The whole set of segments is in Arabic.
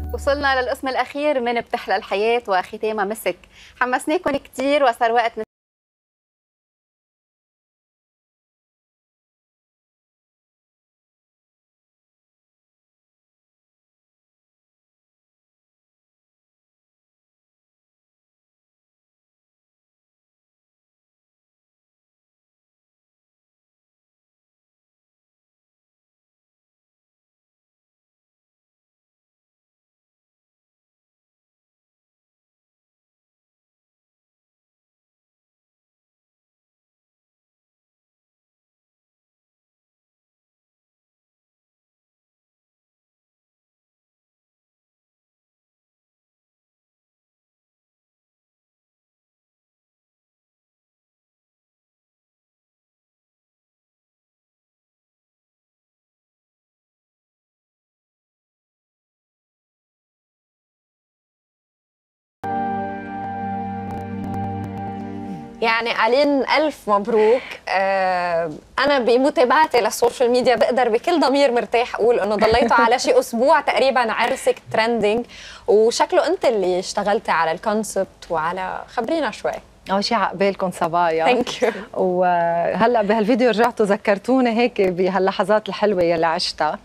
وصلنا للقسم الأخير من بتحلى الحياة وختامها مسك. حمسناكم كتير وصار وقت يعني ألين ألف مبروك. أنا بمتابعتي للسوشيال ميديا بقدر بكل ضمير مرتاح أقول إنه ضليتوا على شيء أسبوع تقريبا عرسك ترندنج، وشكله أنت اللي اشتغلتي على الكونسبت وعلى خبرينا شوي. أول شيء عقبالكم صبايا. ثانك يو. وهلا بهالفيديو رجعتوا ذكرتوني هيك بهاللحظات الحلوة يلي عشتها.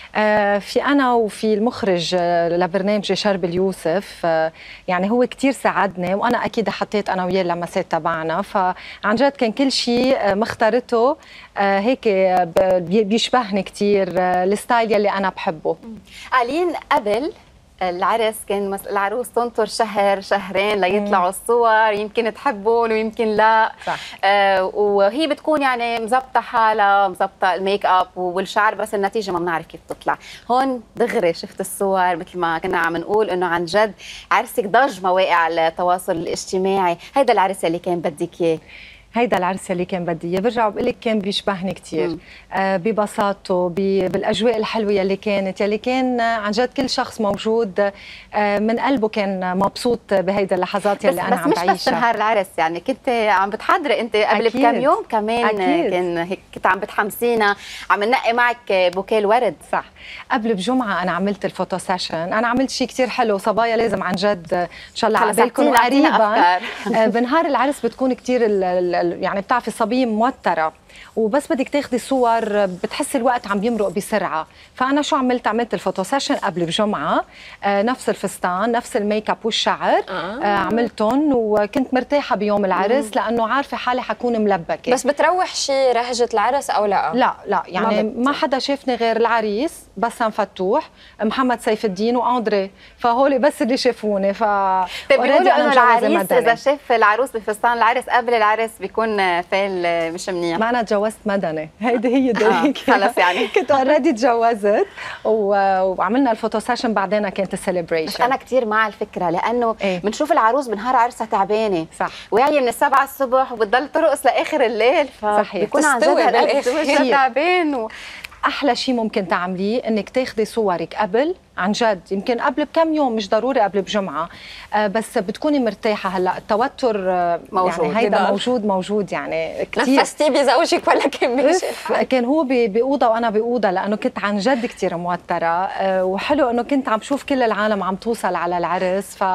في أنا وفي المخرج لبرنامج شرب اليوسف، يعني هو كتير ساعدني، وأنا أكيد حطيت أنا وياه اللمسات تبعنا، فعن جد كان كل شيء مختارته هيك بيشبهني كتير الستايل يلي أنا بحبه. ألين قبل العرس كان العروس تنطر شهر شهرين ليطلعوا الصور، يمكن تحبهم ويمكن لا. صح. وهي بتكون يعني مزبطه حالها، مزبطه الميك اب والشعر، بس النتيجه ما بنعرف كيف تطلع. هون دغري شفت الصور مثل ما كنا عم نقول انه عن جد عرسك ضج مواقع التواصل الاجتماعي. هيدا العرس اللي كان بدك اياه؟ هيدا العرس اللي كان بدي اياه، برجع بقول لك كان بيشبهني كثير ببساطته، بالاجواء الحلوه يلي كان عن جد كل شخص موجود من قلبه كان مبسوط بهيدا اللحظات يلي انا عم بعيشها. بس مش بس نهار العرس، يعني كنت عم بتحضري انت قبل بكم يوم كمان. أكيد. كان هيك كنت عم بتحمسينا، عم ننقي معك بوكيه الورد. صح. قبل بجمعه انا عملت الفوتو سيشن، انا عملت شيء كثير حلو صبايا، لازم عن جد ان شاء الله عقبالكم قريبا. بنهار العرس بتكون كثير يعني بتعرفي الصبيه موتره، وبس بدك تاخدي صور بتحسي الوقت عم بيمرق بسرعه، فانا شو عملت الفوتو سيشن قبل بجمعه، نفس الفستان نفس الميك اب والشعر عملتهم، وكنت مرتاحه بيوم العرس لانه عارفه حالي حكون ملبكه. بس بتروح شي رهجه العرس او لا؟ لا يعني ما حدا شافني غير العريس بسام فتوح، محمد سيف الدين واندري، فهول بس اللي شافوني. بيقولوا انه العريس اذا شاف العروس بفستان العرس قبل العرس بيكون فال مش منيح. ما انا تجوزت مدني، هيدي هي دقيقة. خلص يعني كنت اوريدي تجوزت وعملنا الفوتو سيشن، بعدين كانت السليبريشن. انا كثير مع الفكره، لانه بنشوف العروس بنهار عرسها تعبانه. صح. وهي من 7 الصبح وبتضل ترقص لاخر الليل، فبيكون عن جد تعبان. احلى شيء ممكن تعمليه انك تاخذي صورك قبل، عن جد يمكن قبل بكم يوم، مش ضروري قبل بجمعه، بس بتكوني مرتاحه. هلا التوتر موجود، يعني هيدا موجود يعني كثير. نفستي بزوجك ولا كان ماشي الحال؟ كان هو باوضه وانا باوضه، لانه كنت عن جد كثير موتره، وحلو انه كنت عم شوف كل العالم عم توصل على العرس، ف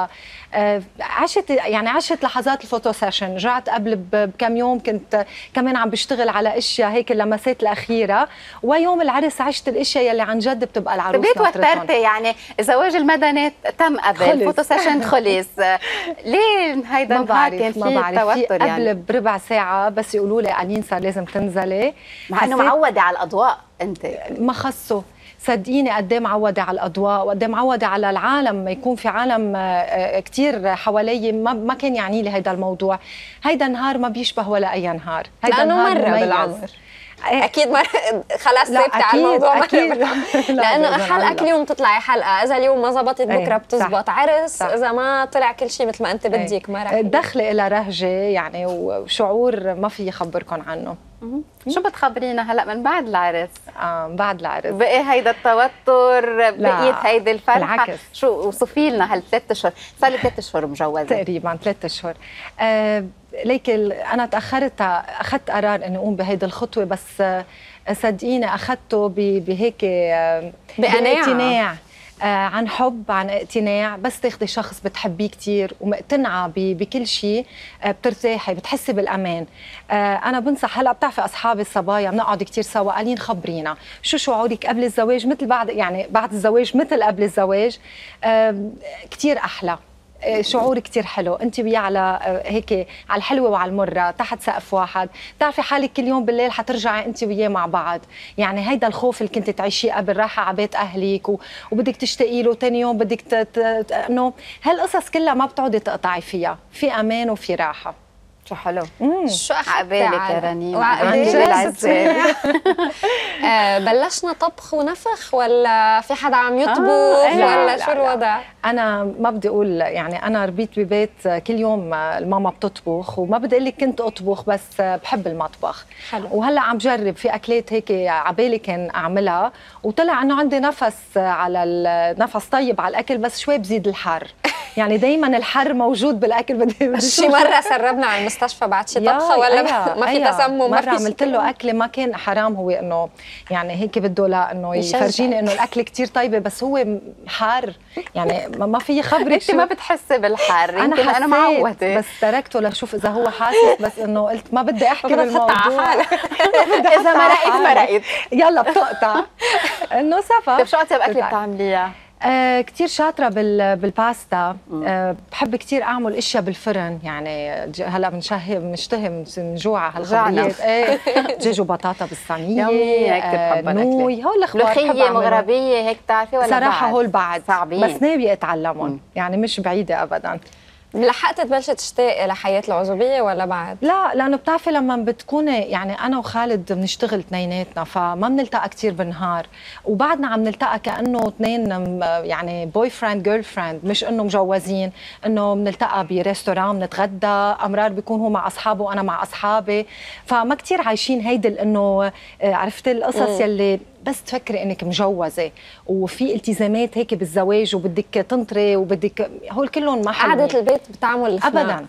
عشت لحظات الفوتو سيشن. رجعت قبل بكم يوم كنت كمان عم بشتغل على اشياء هيك اللمسات الاخيره، ويوم العرس عشت الاشياء يلي عن جد بتبقى العروس توترتي. يعني الزواج المدني تم قبل الفوتو سيشن خلص، ليه هيدا النهار كان في توتر؟ يعني قبل بربع ساعه بس يقولوا لي ألين صار لازم تنزلي، مع انه معوده على الاضواء. انت ما خصه، صدقيني قد ايه معوده على الاضواء، وقد ايه معوده على العالم، ما يكون في عالم كثير حوالي. ما كان يعني لي هيدا الموضوع. هيدا نهار ما بيشبه ولا اي نهار، هيدا نهار مره بالعمر. اكيد مرة خلاص ثابته على الموضوع. اكيد لانه حلقه كل يوم تطلعي حلقه، اذا اليوم ما زبطت بكره بتزبط. عرس صح. اذا ما طلع كل شيء مثل ما انت بدك ما رح الدخله الى رهجه يعني، وشعور ما في خبركم عنه. شو بتخبرينا هلا من بعد العرس؟ بعد العرس بقي هيدا التوتر، بقيت هيدي الفرحه؟ بالعكس. شو وصفي لنا هال3 اشهر؟ صار لي 3 اشهر مجوزه تقريبا 3 اشهر. لكن انا تاخرت، اخذت قرار اني اقوم بهيدي الخطوه، بس صدقيني اخذته بهيك بامتناع. عن حب، عن اقتناع. بس تاخدي شخص بتحبيه كتير ومقتنعه بكل شيء بترتاحي، بتحسي بالامان. انا بنصح، هلا بتعرفي اصحابي الصبايا بنقعد كتير سوا، قالين خبرينا شو شعورك قبل الزواج مثل بعد، يعني بعد الزواج مثل قبل الزواج. كتير احلى، شعور كتير حلو، انت وياه على هيك على الحلوه وعلى المره تحت سقف واحد، بتعرفي حالك كل يوم بالليل حترجعي انت وياه مع بعض. يعني هيدا الخوف اللي كنت تعيشيه قبل، رايحه على بيت اهلك وبدك تشتاقي له، ثاني يوم بدك انه هالقصص كلها ما بتقعدي تقطعي فيها، في امان وفي راحه. شو حلو. شو عقبالك يا رنيم، وعقبالك. بلشنا طبخ ونفخ ولا في حدا عم يطبخ ولا شو الوضع؟ انا ما بدي اقول، يعني انا ربيت ببيت كل يوم الماما بتطبخ، وما بدي اقول لك كنت اطبخ بس بحب المطبخ. حلو. وهلا عم جرب في اكلات هيك عبالي كان اعملها، وطلع انه عندي نفس على النفس طيب على الاكل، بس شوي بزيد الحر. يعني دايما الحر موجود بالاكل. بدي شي مره سربنا على المستشفى بعد شي طبخه ولا ما في تسمم؟ مره عملت له اكله ما كان حرام، هو انه يعني هيك بده لانه يفرجيني انه الاكل كتير طيبه، بس هو حار، يعني ما في خبرك. انت ما بتحسي بالحر؟ يمكن انا معوده، بس تركته لشوف اذا هو حاسس، بس انه قلت ما بدي احكي بالموضوع. اذا مرقت يلا بتقطع انه صفا. طيب شو اطيب اكله بتعمليها؟ كتير شاطرة بالباستا. بحب كتير أعمل أشياء بالفرن، يعني هلا بنشتهي من جوع هالخبريات. دجاج وبطاطا بالصينية، نوي، هول الأخبار ملوخية مغربية هيك بتعرفي ولا؟ صراحة هول بعد صعبين، بس ناوية أتعلمهم، يعني مش بعيدة أبداً. لحقت تبلشي تشتاقي لحياة العزوبية ولا بعد؟ لا، لأنه بتعرفي لما بتكوني، يعني أنا وخالد بنشتغل اثنيناتنا، فما بنلتقى كتير بالنهار، وبعدنا عم نلتقى كأنه اثنين يعني بوي فريند جيرل فريند، مش إنه مجوزين، إنه بنلتقى بريستوران بنتغدى، أمرار بيكون هو مع أصحابه وأنا مع أصحابي، فما كتير عايشين هيدي إنه عرفت القصص يلي بس تفكري انك مجوزه وفي التزامات هيك بالزواج وبدك تنطري وبدك هول كلهم ما حلوين. قعدة البيت بتعمل ابدا.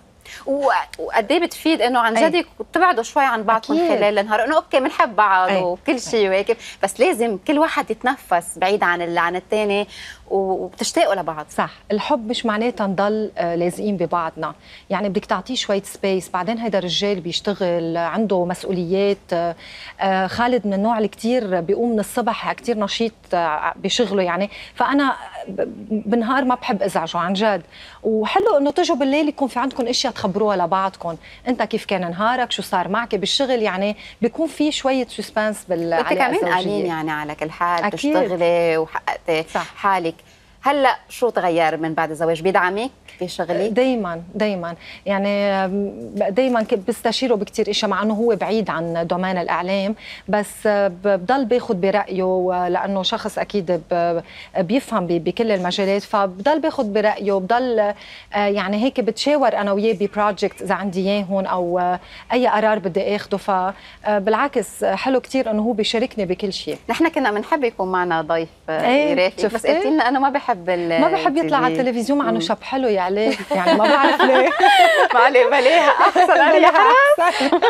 وقد ايه بتفيد انه عن جد تبعدوا شوي عن بعضكم خلال النهار، انه اوكي بنحب بعض وكل شيء وهيك، بس لازم كل واحد يتنفس بعيد عن الثاني وبتشتاقوا لبعض. صح، الحب مش معناتها نضل لازقين ببعضنا، يعني بدك تعطيه شويه سبيس. بعدين هيدا الرجال بيشتغل عنده مسؤوليات. خالد من النوع اللي كثير بيقوم من الصبح كثير نشيط بشغله، يعني فانا بالنهار ما بحب ازعجه عن جد. وحلو انه تجوا بالليل يكون في عندكم اشياء تخبروها لبعضكم، انت كيف كان نهارك، شو صار معك بالشغل، يعني بيكون في شويه سسبنس بالعلاقه الزوجيه. انت كمان قاعدين يعني على كل حال بتشتغلي وحققتي حالك. هلا شو تغير من بعد الزواج؟ بيدعمك بشغلك؟ دايما يعني دايما بستشيره بكثير اشياء، مع انه هو بعيد عن دومين الاعلام، بس بضل باخذ برايه لانه شخص اكيد بيفهم بكل المجالات، فبضل باخذ برايه، بضل يعني هيك بتشاور انا وياه ببروجكت اذا عندي اياه هون او اي قرار بدي اخذه. فبالعكس حلو كثير انه هو بيشاركني بكل شيء. نحن كنا بنحب يكون معنا ضيف يرافق، بس قلت لنا انا ما بحب يطلع على التلفزيون، مع انه شاب حلو يا علي، يعني ما بعرف ليه. بلاها احسن انا احسن.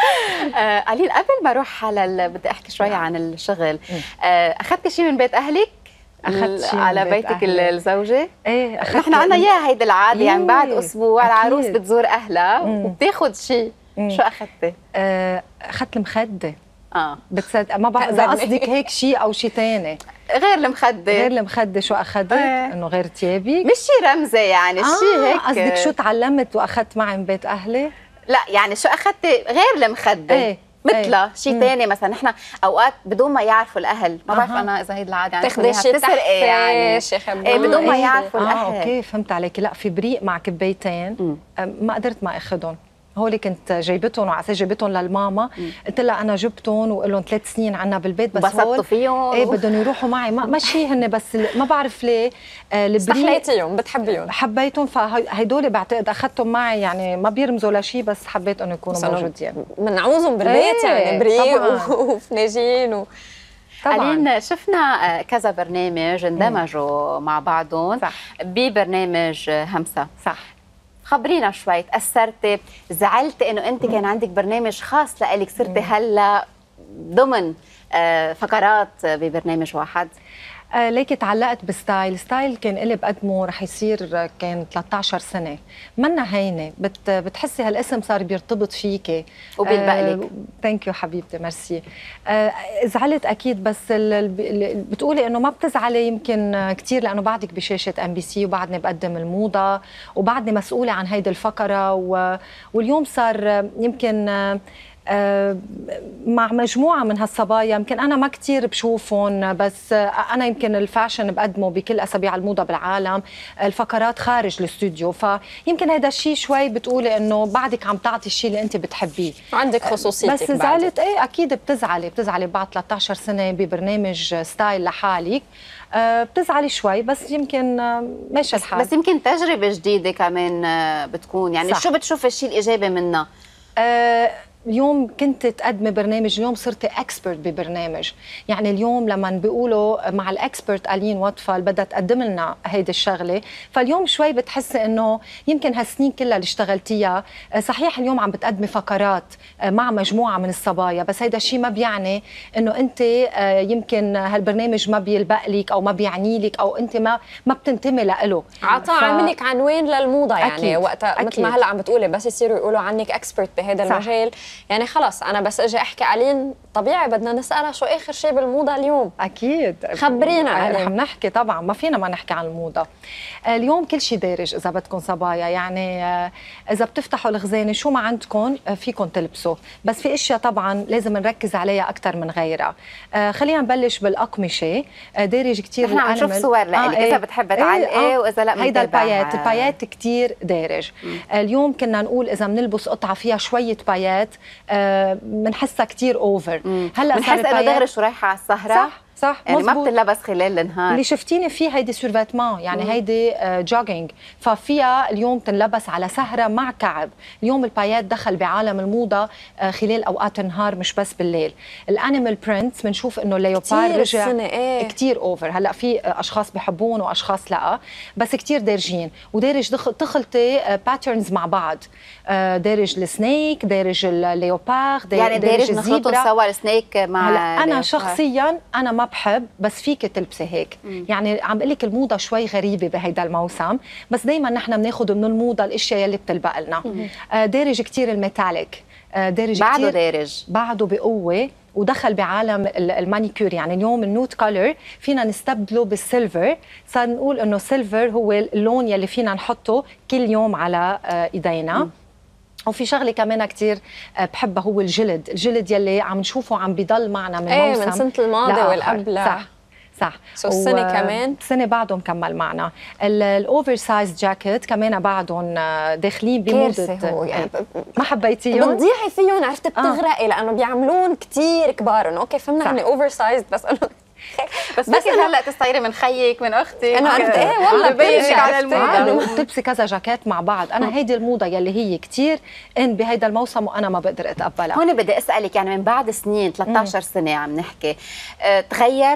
قليل قبل ما اروح بدي احكي شوي عن الشغل. اخذتي شيء من بيت اهلك؟ اخذت شيء على بيتك الزوجه؟ ايه اخذت. نحن عندنا اياها هيدي العاده، يعني بعد اسبوع العروس بتزور اهلها وبتاخذ شيء. شو اخذتي؟ اخذت المخده. بتصدق ما بعرف اذا قصدك هيك شيء او شيء ثاني. غير المخده. شو اخذت؟ انه غير ثيابي، مش شيء رمزي يعني، شيء هيك. قصدك شو تعلمت واخذت معي من بيت اهلي؟ لا يعني شو اخذتي غير المخده؟ مثله شيء ثاني مثلا. نحن اوقات بدون ما يعرفوا الاهل، ما بعرف انا اذا هي العاده يعني تاخذي شيء تسرقي يعني بدون ما يعرفوا الاهل. اوكي فهمت عليك. لا في بريق مع كبيتين ما قدرت ما اخذهم، هول كنت جايبتهم وعلى اساس جايبتهم للماما. قلت لها انا جبتهم وقول لهم 3 سنين عنا بالبيت، بس هول فيهم بدهم يروحوا معي. ماشي هن بس ما بعرف ليه استحليتيهم بتحبيهم حبيتهم، فهدول بعتقد اخذتهم معي، يعني ما بيرمزوا لشيء بس حبيت انه يكونوا موجودين. بنعوزهم بالبيت يعني بريق وفناجين طبعا. شفنا كذا برنامج اندمجوا مع بعضهم ببرنامج همسه. صح، خبرينا شوي، تأثرتي، زعلتي انه انت كان عندك برنامج خاص لإلك، صرتي هلا ضمن فقرات ببرنامج واحد؟ ليكي تعلقت بستايل، ستايل كان إلي بقدمه رح يصير كان 13 سنة، منا هينة، بتحسي هالاسم صار بيرتبط فيكي وبيلبقلك. ثانك يو حبيبتي، ميرسي. زعلت أكيد، بس بتقولي إنه ما بتزعلي يمكن كثير لأنه بعدك بشاشة MBC وبعدني بقدم الموضة وبعدني مسؤولة عن هيدي الفقرة، واليوم صار يمكن مع مجموعة من هالصبايا يمكن أنا ما كتير بشوفهم، بس أنا يمكن الفاشن بقدمه بكل أسابيع الموضة بالعالم، الفقرات خارج الاستوديو، فيمكن هذا الشيء شوي بتقولي إنه بعدك عم تعطي الشيء اللي أنت بتحبيه، عندك خصوصيتك. بس زعلت إيه أكيد بتزعلي بعد 13 سنة ببرنامج ستايل لحالك، بتزعلي شوي، بس يمكن ماشي الحال. بس يمكن تجربة جديدة كمان بتكون، يعني صح. شو بتشوف الشيء الإيجابي منها؟ اليوم كنت تقدمي برنامج، اليوم صرت اكسبرت ببرنامج، يعني اليوم لما بيقولوا مع الاكسبرت ألين وطفل بدها تقدم لنا هيدي الشغله، فاليوم شوي بتحسي انه يمكن هالسنين كلها اللي اشتغلتيها، صحيح اليوم عم بتقدمي فقرات مع مجموعه من الصبايا، بس هيدا الشيء ما بيعني انه انت يمكن هالبرنامج ما بيلبق لك او ما بيعني لك او انت ما بتنتمي له. عملك عنوان للموضه، يعني أكيد. وقتها مثل ما هلا عم بتقولي بس يصيروا يقولوا عنك اكسبرت بهذا المجال، يعني خلص انا بس اجي احكي ألين طبيعي بدنا نسالها شو اخر شيء بالموضه اليوم. اكيد خبرينا. رح نحكي طبعا، ما فينا ما نحكي عن الموضه. اليوم كل شيء دارج اذا بدكم صبايا، يعني اذا بتفتحوا الخزانه شو ما عندكم فيكم تلبسوا، بس في اشياء طبعا لازم نركز عليها اكثر من غيرها. خلينا نبلش بالاقمشه، دارج كثير. نحن عم نشوف صور لك اذا بتحب تعلقي واذا لا. هيدا البايات كثير دارج. اليوم كنا نقول اذا بنلبس قطعه فيها شويه بايات بنحسها كثير اوفر. هلا بنحس انه دغري شو رايحه على السهره، صح يعني مزبوط. ما بتلبس خلال النهار. اللي شفتيني فيه هيدي سورفيتمان، يعني هيدي جوجينج، ففيها اليوم تنلبس على سهره مع كعب. اليوم البايات دخل بعالم الموضه خلال اوقات النهار مش بس بالليل. الانيمال برينتس بنشوف انه الليوبار رجع كثير اوفر. هلا في اشخاص بحبون واشخاص لا، بس كثير دارجين، ودارج تخلطي باترنز مع بعض، دارج السنيك، دارج الليوبار، يعني دارج نخلطهم سوا السنيك مع هلا انا شخصيا انا ما بحب، بس فيك تلبسي هيك. يعني عم بقول لك الموضه شوي غريبه بهيدا الموسم، بس دائما نحن بناخذ من الموضه الاشياء يلي بتلبق لنا. دارج كثير الميتاليك، دارج بعده كتير، دارج بعده بقوه، ودخل بعالم المانيكير. يعني اليوم النوت كولر فينا نستبدله بالسيلفر، صار نقول انه سيلفر هو اللون يلي فينا نحطه كل يوم على ايدينا. وفي شغله كمان كثير بحبها هو الجلد يلي عم نشوفه عم بيضل معنا من موسم من سنه الماضي والقبل. صح. السنه كمان السنه بعدهم كمل معنا. الاوفر سايز جاكيت كمان بعدهم داخلين بموضه. يعني ما حبيتيهم؟ بتضيعي فيهم، عرفتي بتغرقي لانه بيعملون كثير كبار. انه اوكي فهمنا اني اوفر سايز، بس انه بس هلا تصيري من خيك من اختك، انا عرفت ايه والله ببينك على الموضه بتلبسي كذا جاكيت مع بعض. انا هيدي الموضه يلي هي كثير ان بهيدا الموسم وانا ما بقدر اتقبلها. هون بدي اسالك، يعني من بعد سنين 13 سنه عم نحكي، تغير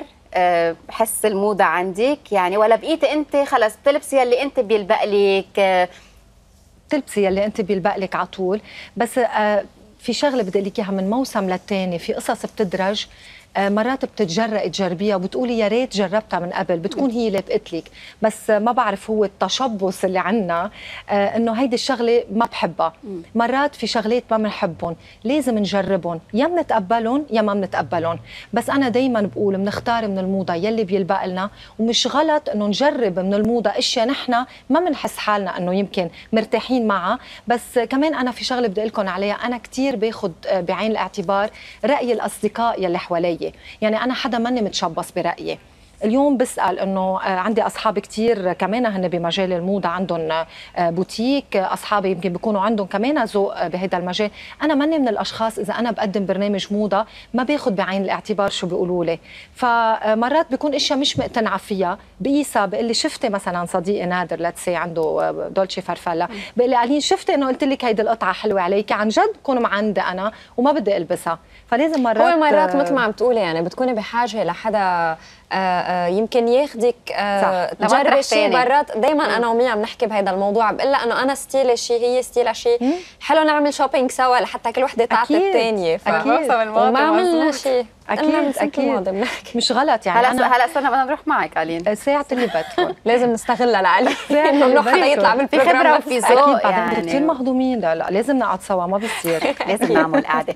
حس الموضه عندك يعني، ولا بقيتي انت خلص بتلبسي يلي انت بيلبق لك؟ بتلبسي يلي انت بيلبق لك على طول، بس في شغله بدي لك اياها، من موسم للتاني في قصص بتدرج، مرات بتتجرأي تجربيها وبتقولي يا ريت جربتها من قبل، بتكون هي اللي بقت لك، بس ما بعرف هو التشبث اللي عنا انه هيدي الشغله ما بحبها. مرات في شغلات ما بنحبهم، لازم نجربهم، يا بنتقبلهم يا ما بنتقبلهم، بس انا دائما بقول بنختار من الموضه يلي بيلبق لنا، ومش غلط انه نجرب من الموضه اشياء نحن ما بنحس حالنا انه يمكن مرتاحين معها. بس كمان انا في شغله بدي لكم عليها، انا كثير باخذ بعين الاعتبار راي الاصدقاء يلي حوالي. يعني أنا حدا ماني متشبص برأيي. اليوم بسأل إنه عندي أصحاب كتير كمان هن بمجال الموضة، عندهم بوتيك، أصحابي يمكن بيكونوا عندهم كمان ذوق بهذا المجال. أنا ماني من الأشخاص إذا أنا بقدم برنامج موضة ما باخد بعين الاعتبار شو بيقولوا لي، فمرات بيكون أشياء مش مقتنعة فيها، بقيسها بقول لي شفتي مثلا صديقي نادر لتسي عنده دولتشي فرفلة، بقول لي ألين شفتي إنه قلت لك هيدي القطعة حلوة عليكي، عن جد بكون معندة أنا وما بدي ألبسها. فلازم مرات مثل ما عم تقولي يعني بتكوني بحاجة لحدا يمكن ياخدك تجربي شيء برات. دايما انا وميا عم نحكي بهذا الموضوع، بقول لها انه انا ستيلي شيء هي ستيلها شيء، حلو نعمل شوبينج سوا لحتى كل وحده تعطي الثانيه. اكيد وما عملنا شيء. اكيد مش غلط يعني. هلا استنى بدنا نروح معك الين ساعه اللي بدكم لازم نستغلها لعلي ممنوع حدا يطلع بالبروجرام. خبره وفي ذوق يعني كثير مهضومين. لا لازم نقعد سوا ما بصير لازم نعمل قعده.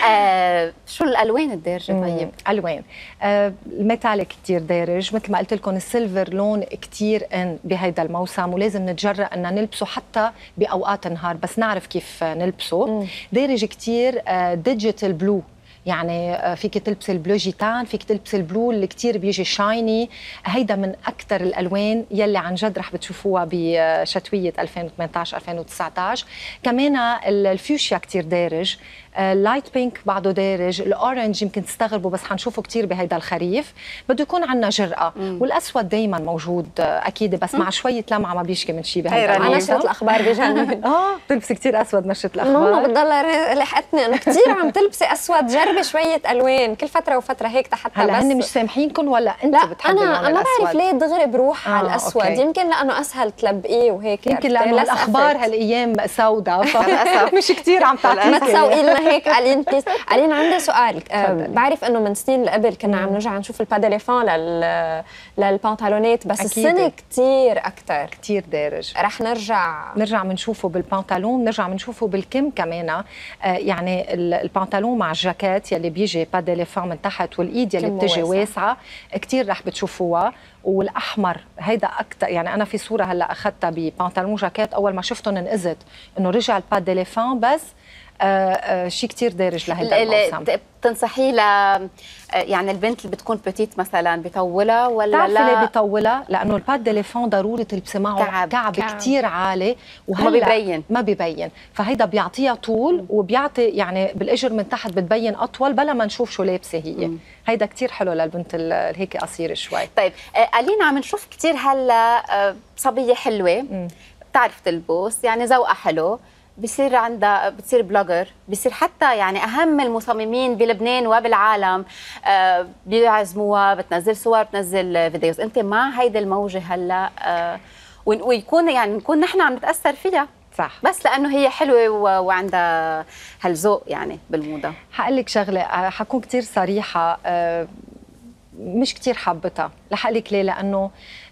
شو الالوان الدارجه؟ طيب الوان الميتاليك كثير دارج، مثل ما قلت لكم السيلفر لون كثير ان بهيدا الموسم، ولازم نتجرأ ان نلبسه حتى باوقات النهار بس نعرف كيف نلبسه. دارج كثير ديجيتال بلو، يعني فيك تلبسي البلو جيتان، فيك تلبسي البلو اللي كتير بيجي شايني. هيدا من أكثر الألوان يلي عن جد رح بتشوفوها بشتوية 2018-2019. كمان الفيوشيا كتير دارج، اللايت بينك بعده دارج، الاورنج يمكن تستغربوا بس حنشوفه كتير بهيدا الخريف. بده يكون عندنا جرأة. والاسود دايما موجود اكيد، بس مع شويه لمعه ما بيشكي من شيء بهيدا. على نشره الاخبار بجنن بتلبسي كتير اسود نشره الاخبار. ماما بتضلها لحقتني انه كتير عم تلبسي اسود، جربي شويه الوان كل فتره وفتره هيك حتى. هلا هن مش سامحينكم ولا انت لا بتحبي اللون الاسود؟ انا ما بعرف ليه دغري بروح على الاسود. أوكي. يمكن لانه اسهل تلبقيه وهيك، يمكن لانه الاخبار هالايام سوداء مش كتير عم تعطيكي. ما تسوقي لنا هيك الين بليز. الين عندي سؤال. بعرف انه من سنين اللي قبل كنا عم نرجع نشوف البادليفون للبنطلونات، بس السنه كتير اكثر كتير دارج. رح نرجع بنشوفه بالبنطلون، نرجع بنشوفه بالكم كمان. يعني البنطلون مع الجاكيت يلي بيجي بادليفون من تحت والايد يلي بتجي واسعه كتير رح بتشوفوها. والاحمر هيدا اكثر، يعني انا في صوره هلا اخذتها ببنطلون جاكيت اول ما شفتهم انقذت انه رجع البادليفون، بس شيء كتير دارج لهيدا الموسم. بتنصحيه يعني البنت اللي بتكون بتيت مثلا بيطولها ولا لا؟ ليه بيطولها؟ لانه الباد ديليفون ضروري تلبسي معه كعب كتير عالي وهلا ما بيبين، فهيدا بيعطيها طول وبيعطي يعني بالاجر من تحت بتبين اطول بلا ما نشوف شو لابسه هي. هيدا كتير حلو للبنت هيك قصيره شوي. طيب الين عم نشوف كتير هلا صبيه حلوه بتعرف تلبس، يعني ذوقها حلو، بصير عندها بتصير بلوجر، بصير حتى يعني اهم المصممين بلبنان وبالعالم بيعزموها، بتنزل صور، بتنزل فيديوز. انت مع هيدي الموجه هلا ويكون يعني نكون نحن عم نتاثر فيها صح، بس لانه هي حلوه وعندها هالذوق يعني بالموضه؟ حقول لك شغله، حكون كثير صريحه، مش كثير حابتها. رح اقول لك ليه، لانه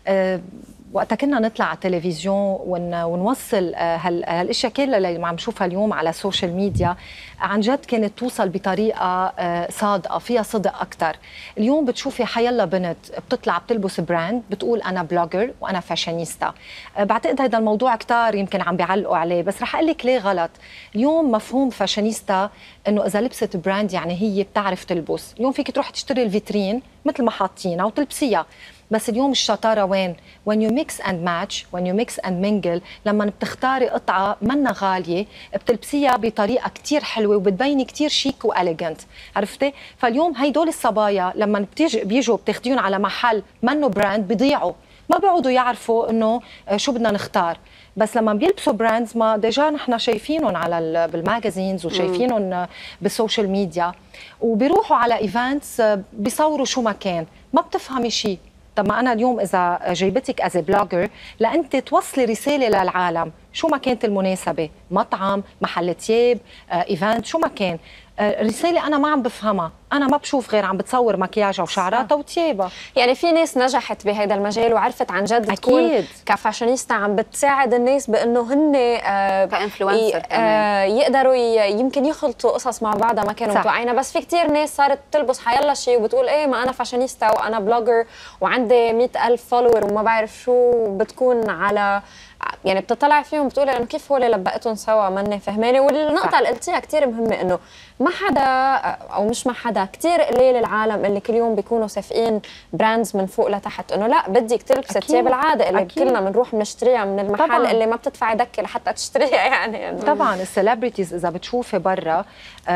وقتها كنا نطلع على التلفزيون ونوصل هالاشياء كلها اللي عم نشوفها اليوم على السوشيال ميديا، عن جد كانت توصل بطريقه صادقه فيها صدق اكثر. اليوم بتشوفي حيلا بنت بتطلع بتلبس براند بتقول انا بلوجر وانا فاشينيستا. بعتقد هذا الموضوع كتار يمكن عم بيعلقوا عليه، بس رح اقول لك ليه غلط. اليوم مفهوم فاشينيستا انه اذا لبست براند يعني هي بتعرف تلبس. اليوم فيك تروح تشتري الفيترين مثل ما حاطينها وتلبسيها، بس اليوم الشطاره وين؟ when you mix and match, when you mix and mingle. لما بتختاري قطعه منا غاليه بتلبسيها بطريقه كتير حلوه وبتبيني كتير شيك واليجنت، عرفتي؟ فاليوم هيدول الصبايا لما بيجوا بتاخديهم على محل منه براند بيضيعوا، ما بيقعدوا يعرفوا انه شو بدنا نختار. بس لما بيلبسوا براندز ما ديجا نحن شايفينهم على بالماجازينز وشايفينهم بالسوشيال ميديا، وبيروحوا على ايفنتس بيصوروا شو ما كان، ما بتفهمي شيء. طب ما أنا اليوم إذا جايبتك از بلوجر لأنت توصلي رسالة للعالم شو ما كانت المناسبة، مطعم، محل تياب، إيفنت، شو ما كان، رسالة أنا ما عم بفهمها، أنا ما بشوف غير عم بتصور مكياجها وشعراتها وتيابها. يعني في ناس نجحت بهذا المجال وعرفت عن جد تكون كفاشينيستا عم بتساعد الناس بأنه هن كإنفلونسر يقدروا يمكن يخلطوا قصص مع بعضها ما كانوا متوقعينها. بس في كتير ناس صارت تلبس حيلا شيء وبتقول إيه ما أنا فاشينيستا وأنا بلوجر وعندي 100,000 فولور وما بعرف شو، بتكون على يعني بتطلع فيهم بتقول انه كيف هو لبقتهم سوا ماني فهمانه. والنقطه اللي قلتيها كثير مهمه انه ما حدا او مش ما حدا، كثير قليل العالم اللي كل يوم بيكونوا سافقين براندز من فوق لتحت انه لا بدك تلبسي الثياب العاده اللي كلنا بنروح بنشتريها من المحل طبعاً. اللي ما بتدفعي دكه لحتى تشتريها يعني طبعا السليبرتيز اذا بتشوفي برا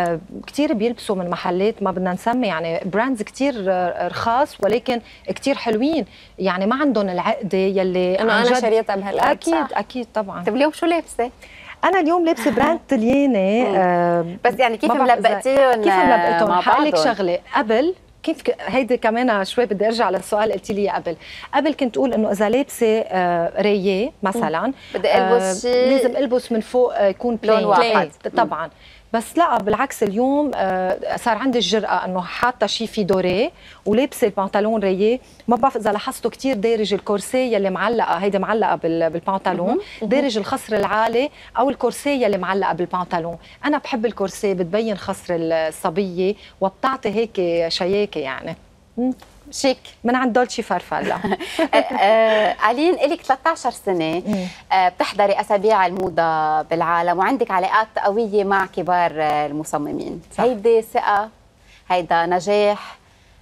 كثير بيلبسوا من محلات ما بدنا نسمي يعني براندز كثير رخاص ولكن كثير حلوين، يعني ما عندهم العقده يلي انه انا شريتها بهالقد. اكيد طبعا. طيب اليوم شو لابسه؟ انا اليوم لابسه براند طلياني بس يعني كيف ملبقتيهم؟ كيف ملبقتهم؟ هقول لك شغله، قبل كيف هيدي كمان شوي بدي ارجع للسؤال قلتي لي قبل كنت اقول انه اذا لابسه رييه مثلا بدي البس شيء لازم البس من فوق يكون لون واحد طبعا. بس لا بالعكس اليوم صار عندي الجرأة انه حاطه شيء في دوري ولابسه البنطلون ريي. ما بعرف اذا لاحظتوا كثير دارج الكورسيه اللي معلقه، هيدي معلقه بالبنطلون، دارج الخصر العالي او الكورسيه اللي معلقه بالبنطلون. انا بحب الكورسيه، بتبين خصر الصبيه وبتعطي هيك شياكه يعني. شيك من عند دولتشي فارفالا. ألين إلك 13 سنة بتحضري أسابيع الموضة بالعالم وعندك علاقات قوية مع كبار المصممين. هيدي ثقة، هيدا نجاح،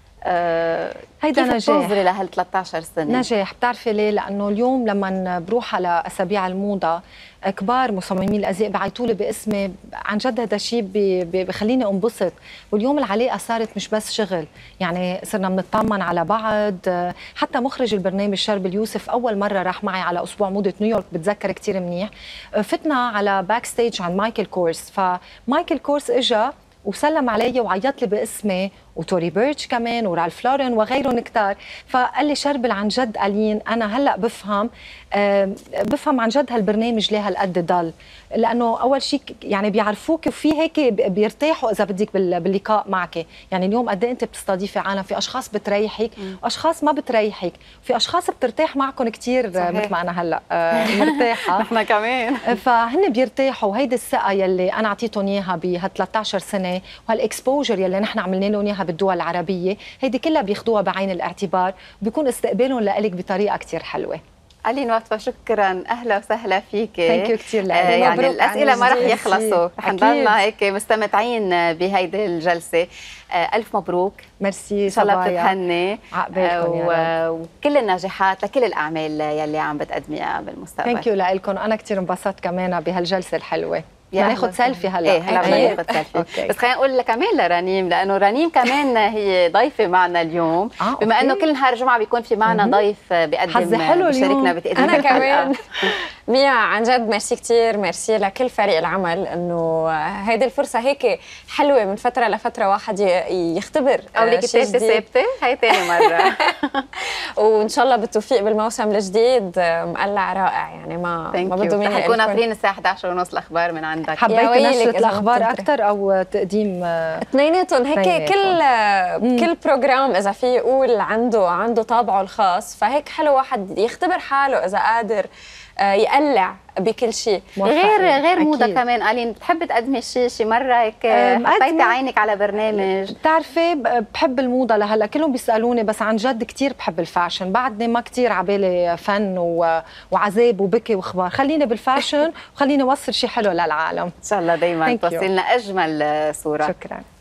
هيدا كيف نجاح. بتنظري لهال 13 سنة؟ نجاح. بتعرفي ليه؟ لأنه اليوم لما بروح على أسابيع الموضة كبار مصممين الازياء بعيطوا لي باسمي، عن جد هذا الشيء بخليني انبسط. واليوم العلاقه صارت مش بس شغل، يعني صرنا بنطمن على بعض. حتى مخرج البرنامج شرب اليوسف اول مره راح معي على اسبوع موضه نيويورك، بتذكر كثير منيح. فتنا على باك ستيج عند مايكل كورس، فمايكل كورس اجى وسلم علي وعيط لي باسمي، وتوري بيرتش كمان ورالف لورين وغيرهم كتار. فقال لي شربل عن جد ألين أنا هلأ بفهم عن جد هالبرنامج ليه هالقد ضل، لأنه أول شيء يعني بيعرفوك وفي هيك بيرتاحوا إذا بدك باللقاء معك. يعني اليوم قد أنت بتستضيفي عالم، في أشخاص بتريحك وأشخاص ما بتريحك، في أشخاص بترتاح معكم كتير مثل ما أنا هلأ مرتاحة. نحن كمان. فهن بيرتاحوا، وهيدي الثقة يلي أنا أعطيتهم إياها بهال 13 سنة وهالإكسبوجر يلي نحن عملنا لهم إياها بالدول العربية، هيدي كلها بياخذوها بعين الاعتبار، بيكون استقبالهم لك بطريقه كثير حلوه. ألين واتفة شكرا، أهلا وسهلا فيك. ثانك يو كثير لك. يعني الأسئلة ما رح يخلصوا، رح نضلنا هيك مستمتعين بهيدي الجلسة. ألف مبروك. ميرسي. إن شاء الله بتتهني عقبالكم يا رب، وكل النجاحات لكل الأعمال يلي عم بتقدميها بالمستقبل. ثانك يو لكم، أنا كثير انبسطت كمان بهالجلسة الحلوة. بدنا ناخذ سيلفي هلا. ايه هلا بدنا ناخذ سيلفي. بس خلينا نقول كمان لرنيم، لانه رنيم كمان هي ضيفه معنا اليوم. بما انه كل نهار جمعه بيكون في معنا ضيف بيقدم بيشاركنا بتقديم. انا كمان ميا عن جد ميرسي كثير، ميرسي لكل فريق العمل انه هيدي الفرصه هيك حلوه من فتره لفتره واحد يختبر او لك الثالثه ثابته، هي ثاني مره. وان شاء الله بالتوفيق بالموسم الجديد، مقلع رائع يعني ما بده مني. حنكون ناطرين الساعه 11:30 الاخبار من عندك. حبيت نشرة الاخبار اكثر او تقديم؟ اثنيناتهم هيك. كل بروجرام اذا في يقول عنده طابعه الخاص، فهيك حلو واحد يختبر حاله اذا قادر يقلع بكل شيء. غير موضة كمان. ألين بتحب تقدمي شي مرة هيك حطيتي عينك على برنامج؟ بتعرفي بحب الموضة لهلا، كلهم بيسألوني، بس عن جد كتير بحب الفاشن. بعدني ما كتير عبالي فن وعذاب وبكي واخبار، خليني بالفاشن وخليني اوصل شيء حلو للعالم. ان شاء الله دايما توصلنا اجمل صورة. شكرا.